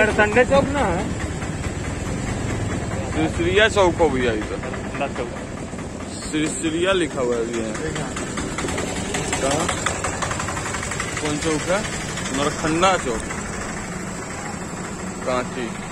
Sunday चौक ना है, सिरसिरिया चौक हो भैया इधर। चौक सिरसिरिया लिखा हुआ है अभी यहाँ। कहाँ कौन चौक है? नरखन्ना चौक, कांची।